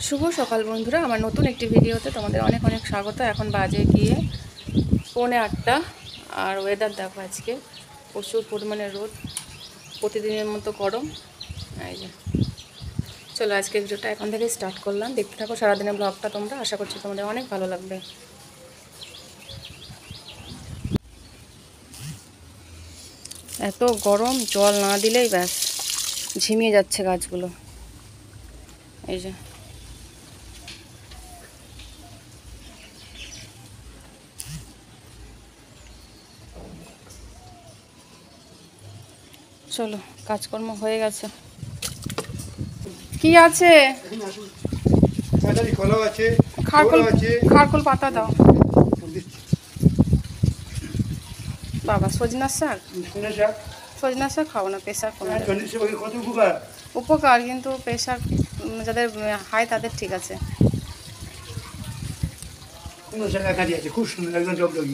শুভ সকাল বন্ধুরা, আমার নতুন একটি ভিডিওতে তোমাদের অনেক অনেক স্বাগত। এখন বাজে গিয়ে 8:45 আর ওয়েদার দেখো, আজকে প্রচুর পরিমাণে রোদ, প্রতিদিনের মতো গরম। এই যে চলো আজকে ভিডিওটা এখন থেকে স্টার্ট করলাম, দেখতে থাকো সারাদিনের ব্লগটা তোমরা, আশা করছি তোমাদের অনেক ভালো লাগবে। এত গরম, জল না দিলেই ব্যাস ঝিমিয়ে যাচ্ছে গাছগুলো। এই যে চলো, কাজকর্ম হয়ে গেছে। কি আছে? খারকুল পাতা দাও বাবা। সজনা শাক খাও না, প্রেশার কমে। উপকার, কিন্তু প্রেশার যাদের হাই তাদের ঠিক আছে। খুব সুন্দর, একদম জগজগি।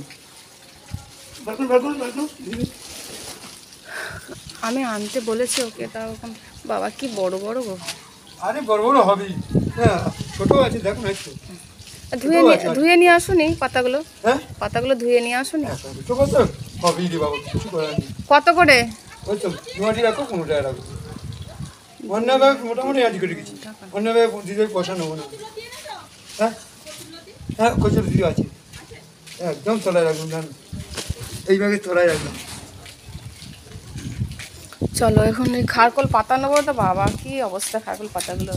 আমি আনতে বলেছি ওকে, তাও বাবা কি বড় বড় গো। আরে বড় বড় হবেই, হ্যাঁ ছোট আছে দেখো না একটু। ধুয়ে নিয়ে আসুনি পাতাগুলো? হ্যাঁ পাতাগুলো ধুয়ে নিয়ে আসুনি? ছোট তো হবেই রে বাবা, কিছু করার নেই। কত করে? ওই তো 2 রাখো, 15 টাকা রাখো। অন্য ব্যাগ মোটামুটি আজ করে গেছি, অন্য ব্যাগ দিতে পয়সা নেবো না। হ্যাঁ হ্যাঁ কচুর দিদি আছে, একদম তলায় রাখুন, জান এই ব্যাগে তলায় রাখলাম। চলো এখন ওই খারকোল পাতা নেবো। তো বাবা কি অবস্থা খারকোল পাতাগুলো।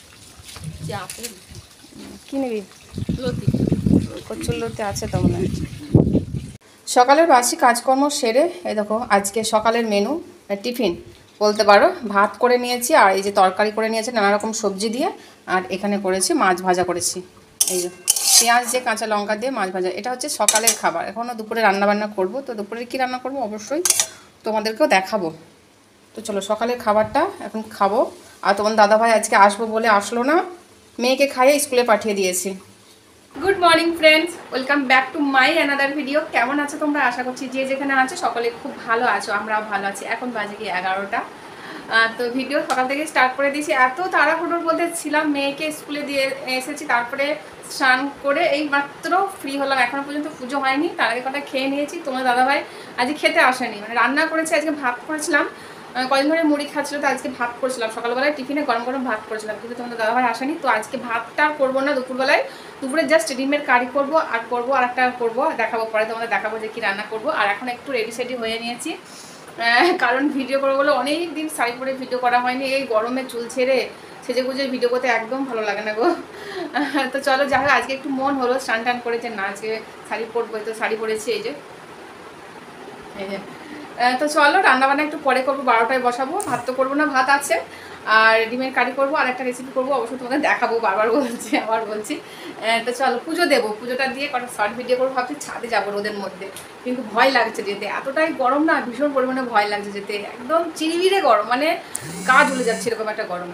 কি নিবি? কচুর লতি আছে তো মনে হয়। সকালের বাসি কাজকর্ম সেরে এই দেখো আজকে সকালের মেনু টিফিন বলতে পারো, ভাত করে নিয়েছি আর এই যে তরকারি করে নিয়েছি নানা রকম সবজি দিয়ে, আর এখানে করেছি মাছ ভাজা করেছি। এই যে পেঁয়াজ দিয়ে কাঁচা লঙ্কা দিয়ে মাছ ভাজা, এটা হচ্ছে সকালের খাবার। এখনও দুপুরে রান্নাবান্না করব, তো দুপুরে কী রান্না করব অবশ্যই তোমাদেরকেও দেখাবো। তো চলো সকালের খাবারটা এখন খাবো। আর তোমার দাদাভাই আজকে আসবো বলে আসলো না, মেয়েকে খাইয়ে স্কুলে পাঠিয়ে দিয়েছি। Good morning friends, welcome back to my another video. কেমন আছো তোমরা? আশা করছি যে যেখানে আছো সকলে খুব ভালো আছো, আমরাও ভালো আছি। এখন বাজে গিয়ে 11টা। তো ভিডিও সকাল থেকে স্টার্ট করে দিয়েছি। এত তাড়াহুড়োর বলতে ছিলাম, মেয়েকে স্কুলে দিয়ে এসেছি, তারপরে স্নান করে এই মাত্র ফ্রি হলাম। এখনও পর্যন্ত পুজো হয়নি, তার আগে কটা খেয়ে নিয়েছি। তোমার দাদাভাই আজকে খেতে আসেনি, মানে রান্না করেছে, আজকে ভাত করেছিলাম, কদিন ধরে মুড়ি খাচ্ছিলো, তো আজকে ভাত করেছিলাম সকালবেলায়, টিফিনে গরম গরম ভাত করেছিলাম, কিন্তু তোমাদের দাদাভাই আসেনি। তো আজকে ভাতটা করবো না, দুপুরে জাস্ট ডিমের কারি করবো আর একটা করবো, দেখাবো পরে, তোমাদের দেখাবো যে কি রান্না করবো। আর এখন একটু রেডি হয়ে নিয়েছি, কারণ ভিডিও করবো বলে অনেক দিন শাড়ি পরে ভিডিও করা হয়নি। এই গরমে চুল ছেড়ে সেজে গুজে ভিডিও করতে একদম ভালো লাগে না গো। তো চলো যাই হোক, আজকে একটু মন হলো স্নান টান করে যে না আজকে শাড়ি পরবো, তো শাড়ি পরেছি। এই যে তো চলো রান্নাবান্না একটু পরে করবো, 12টায় বসাবো। ভাত তো করবো না, ভাত আছে, আর ডিমের কারি করবো, আর একটা রেসিপি করবো, অবশ্যই তোমাদের দেখাবো, বারবার বলছি। তো চলো পুজো দেবো, পুজোটা দিয়ে কটা শর্ট ভিডিও করবো ভাবছি। ছাদে যাবো রোদের মধ্যে, কিন্তু ভয় লাগছে যেতে, এতটাই গরম না, ভীষণ পরিমাণে ভয় লাগছে যেতে, একদম চিরিবিড়ে গরম, মানে গা জ্বলে যাচ্ছে এরকম একটা গরম।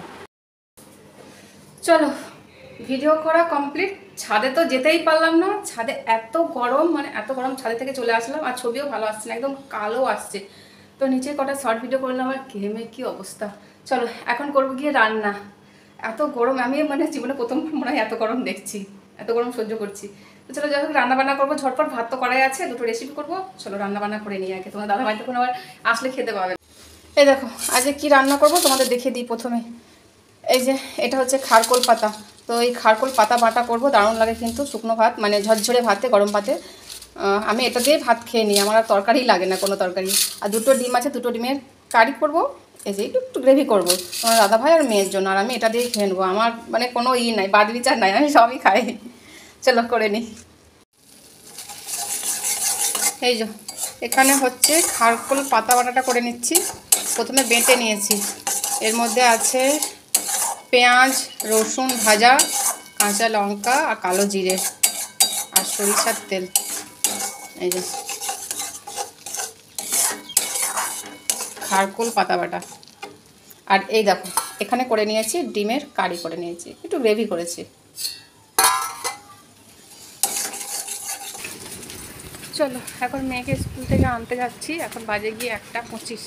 চলো ভিডিও করা কমপ্লিট। ছাদে তো যেতেই পারলাম না, ছাদে এত গরম, মানে এত গরম, ছাদে থেকে চলে আসলাম, আর ছবিও ভালো আসছে না, একদম কালো আসছে। তো নিচে কটা শর্ট ভিডিও করলাম, আর ঘেমে কি অবস্থা। চলো এখন করবো গিয়ে রান্না। এত গরম, আমি মানে জীবনে প্রথম মনে হয় এত গরম দেখছি, এত গরম সহ্য করছি। তো চলো যাই হোক রান্নাবান্না করবো ঝটপট, ভাত তো করাই আছে, দুটো রেসিপি করবো। চলো রান্নাবান্না করে নিই আগে, তোমার দাদাভাই তখন আবার আসলে খেতে পাবে। এই দেখো আজকে কি রান্না করবো তোমাদের দেখিয়ে দিই প্রথমে। এই যে এটা হচ্ছে খারকোল পাতা, তো এই খারকোল পাতা বাটা করব, দারুণ লাগে কিন্তু শুকনো ভাত, মানে ঝরঝরে ভাতে, গরম ভাতে। আমি এটা দিয়ে ভাত খেয়ে নিই, আমার আর তরকারি লাগে না, কোনো তরকারি। আর দুটো ডিম আছে, দুটো ডিমের কারি করব, এই যে একটু গ্রেভি করবো তোমার দাদাভাই আর মেয়ের জন্য, আর আমি এটা দিয়ে খেয়ে নেবো। আমার মানে কোনো নাই, বাদ বিচার নাই, আমি সবই খাই। চলো করে নিই। এই যে এখানে হচ্ছে খারকোল পাতা বাটাটা করে নিচ্ছি, প্রথমে বেটে নিয়েছি। এর মধ্যে আছে পেঁয়াজ, রসুন ভাজা, কাঁচা লঙ্কা আর কালো জিরে আর সরিষার তেল। এই যে খারকোল পাতা বাটা। আর এই দেখো এখানে করে নিয়েছি ডিমের কারি করে নিয়েছি, একটু গ্রেভি করেছি। চলো এখন মেয়েকে স্কুল থেকে আনতে যাচ্ছি, এখন বাজে গিয়ে 1:25।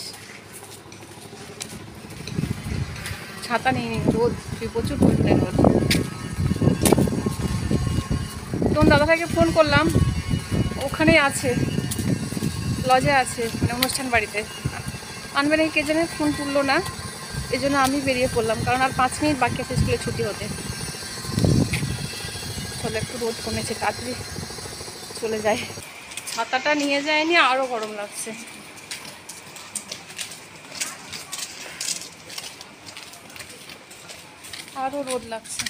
ছাতা নিয়ে রোদ, প্রচুর পরিমাণে রোদ। তোমার দাদাভাইকে ফোন করলাম, ওখানেই আছে, লজে আছে, মানে অনুষ্ঠান বাড়িতে। আনবে নাকি কে জানে, ফোন তুললো না, এই জন্য আমি বেরিয়ে পড়লাম, কারণ আর 5 মিনিট বাকি আছে স্কুলে ছুটি হতে। চলো, একটু রোদ কমেছে, তাড়াতাড়ি চলে যায়। ছাতাটা নিয়ে যায়নি, আরও গরম লাগছে। আরও রোদ লাগছে।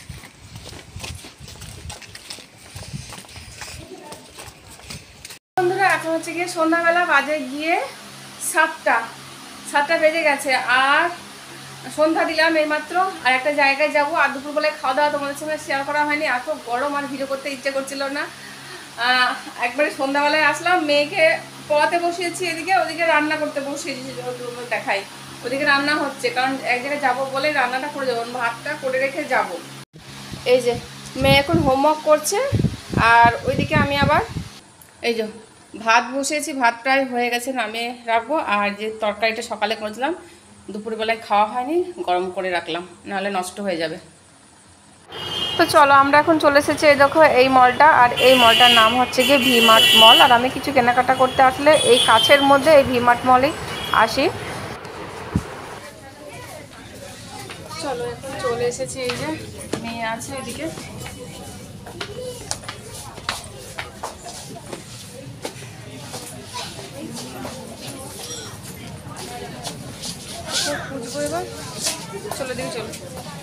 বন্ধুরা, এখন হচ্ছে গিয়ে সন্ধ্যাবেলা, বাজে গিয়ে 7টা বেজে গেছে। আর সন্ধ্যা দিলাম এইমাত্র, আর একটা জায়গায় যাবো। আর দুপুরবেলায় খাওয়া দাওয়া তোমাদের সঙ্গে শেয়ার করা হয়নি, এত গরম আর ভিডিও করতে ইচ্ছে করছিল না। একবারে সন্ধ্যাবেলায় আসলাম, মেয়েকে পড়াতে বসিয়েছি, এদিকে ওদিকে রান্না করতে বসিয়েছি, দেখাই। ওদিকে রান্না হচ্ছে, কারণ এক জায়গায় যাবো বলে রান্নাটা করে যাবো, ভাতটা করে রেখে যাব। এই যে মেয়ে এখন হোমওয়ার্ক করছে, আর ওইদিকে আমি আবার এই যে ভাত বসিয়েছি, ভাত প্রায় হয়ে গেছে, নামিয়ে রাখবো। আর যে তরকারিটা সকালে করেছিলাম, দুপুরবেলায় খাওয়া হয়নি, গরম করে রাখলাম, নাহলে নষ্ট হয়ে যাবে। তো চলো, আমরা এখন চলে এসেছি, এই দেখো এই মলটা, আর এই মলটার নাম হচ্ছে গিয়ে ভি মার্ট মল। আর আমি কিছু কেনাকাটা করতে আসলে এই কাছের মধ্যে এই ভি মার্ট মলেই আসি। চলো, এখন চলে এসেছি, এই যে মেয়ে আছে এদিকে। খুঁজবো এবার, চলো দিকে চলো।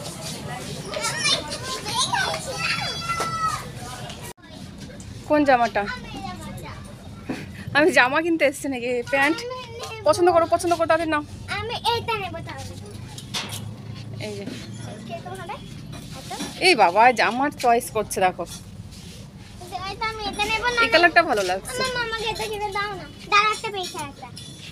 কোন জামাটা? আমি জামা কিনতে এসছি নাকি? প্যান্ট পছন্দ করো, পছন্দ করো, তাদের নাও। আমি এইটা নেব তাহলে। এই যে, কিরকম হবে? এই বাবা জামার চয়েস করছে, দেখো এইটা আমি এটা নেব না। এই কালারটা ভালো লাগছে। আমার মামাকে এটা কিনে দাও না। দাঁড়া, একটা পেয়েছে একটা।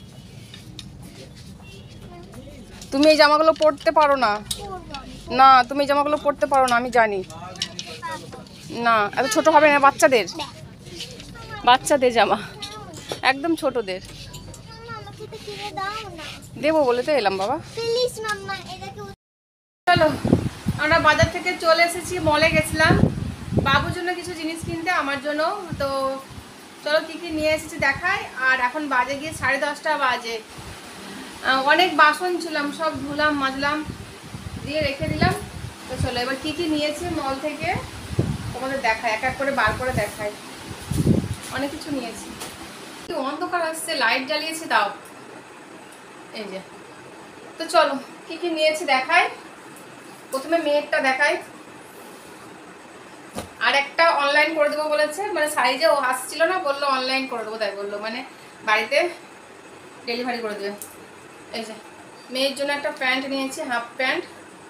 তুমি এই জামাগুলো পরতে পারো না, না তুমি এই জামাগুলো পরতে পারো না, আমি জানি। না, এত ছোট হবে না, বাচ্চাদের জামা, একদম ছোটদের। মামাকে এটা কিনে দাও না। দেবো বলে তো এলাম বাবা। প্লিজ মাম্মা, এটাকে চলো, আমরা বাজার থেকে চলে এসেছি, মলে গেছিলাম বাবুর জন্য কিছু জিনিস কিনতে, আমার জন্য। তো চলো কী কী নিয়ে এসেছি দেখাই। আর এখন বাজে গিয়ে 10:30 বাজে। অনেক বাসন ছিলাম, সব ধুলাম, মাজলাম, দিয়ে রেখে দিলাম। তো চলো এবার কী কী নিয়েছি মল থেকে তোমাদের দেখাই, এক এক করে বার করে দেখাই। অনেক কিছু নিয়েছি। অন্ধকার আসছে, লাইট জ্বালিয়েছি তাও। এই যে, তো চলো কী কী নিয়েছি দেখাই। প্রথমে মেয়েরটা দেখাই। আর একটা অনলাইন করে দেবো বলেছে, মানে সাইজে ও আসছিল না, বললো অনলাইন করে দেবো, তাই বললো, মানে বাড়িতে ডেলিভারি করে দেবে। এই যে মেয়ের জন্য একটা প্যান্ট নিয়েছি, হাফ প্যান্ট।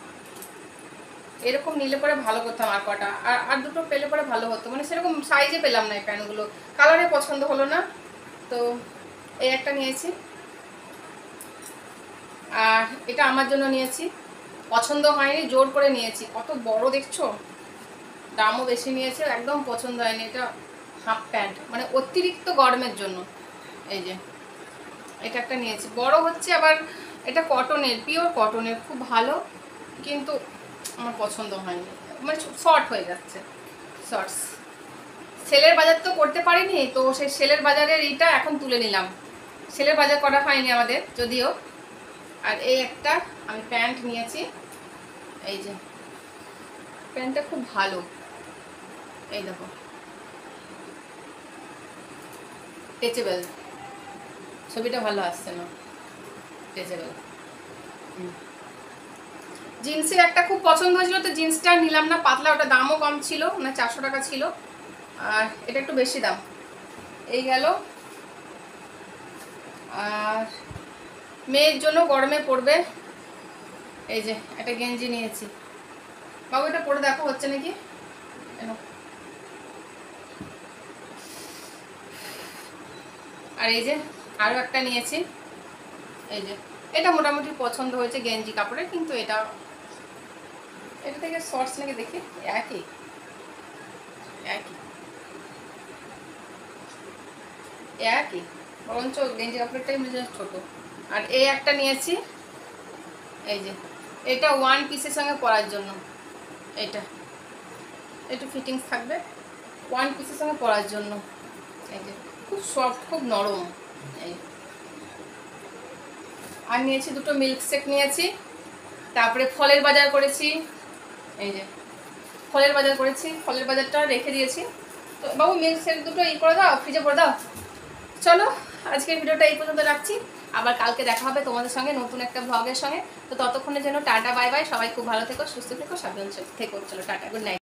এরকম নিলে পরে ভালো করতাম, আর কটা আর দুটো পেলে পরে ভালো হতো, মানে সেরকম সাইজে পেলাম না এই প্যান্টগুলো, কালারে পছন্দ হলো না। তো এই একটা নিয়েছি, আর এটা আমার জন্য নিয়েছি, পছন্দ হয়নি, জোর করে নিয়েছি। কত বড় দেখছো, দামও বেশি নিয়েছে, একদম পছন্দ হয়নি। এটা হাফ প্যান্ট, মানে অতিরিক্ত গরমের জন্য। এই যে এটা একটা নিয়েছি, বড় হচ্ছে, আবার এটা কটনের, পিওর কটনের, খুব ভালো, কিন্তু আমার পছন্দ হয়নি, মানে শর্ট হয়ে যাচ্ছে, শর্টস। সেলের বাজার তো করতে পারিনি, তো সেই সেলের বাজারের এইটা এখন তুলে নিলাম। সেলের বাজার করা হয়নি আমাদের যদিও। আর এই একটা আমি প্যান্ট নিয়েছি, এই যে প্যান্টটা খুব ভালো, এই দেখো, স্ট্রেচেবল, ছবিটা ভালো আসছে না, স্ট্রেচেবল। জিন্সের একটা খুব পছন্দ হয়েছিল, তো জিন্সটা নিলাম না, পাতলা, ওটা দামও কম ছিল, মানে 400 টাকা ছিল, আর এটা একটু বেশি দাম। এই গেল। আর মেয়ের জন্য গরমে পড়বে, এই যে একটা গেঞ্জি নিয়েছি। বাবু এটা পরে দেখো হচ্ছে নাকি। আর এই যে আরও একটা নিয়েছি, এই যে এটা মোটামুটি পছন্দ হয়েছে, গেঞ্জি কাপড়ের, কিন্তু এটা থেকে শর্টস নাকি দেখি, একই বরঞ্চ গেঞ্জি কাপড়টাই মনে হয় ছোটো। আর এই একটা নিয়েছি, এই যে এটা ওয়ান পিসের সঙ্গে পরার জন্য, এটা একটু ফিটিংস থাকবে, ওয়ান পিসের সঙ্গে পরার জন্য। এই যে খুব সফট, খুব নরম। এই আর নিয়েছি দুটো মিল্কশেক নিয়েছি, তারপরে ফলের বাজার করেছি। এই যে ফলের বাজার করেছি, ফলের বাজারটা রেখে দিয়েছি। তো বাবু মিল্কশেক দুটো করে দাও, ফ্রিজে করে দাও। চলো আজকের ভিডিওটা এই পর্যন্ত রাখছি, আবার কালকে দেখা হবে তোমাদের সঙ্গে নতুন একটা ভ্লগের সঙ্গে। তো ততক্ষণের জন্য টাটা বাই বাই, সবাই খুব ভালো থেকো, সুস্থ থেকো, সাবধান থেকো। চলো টাটা, গুড নাইট।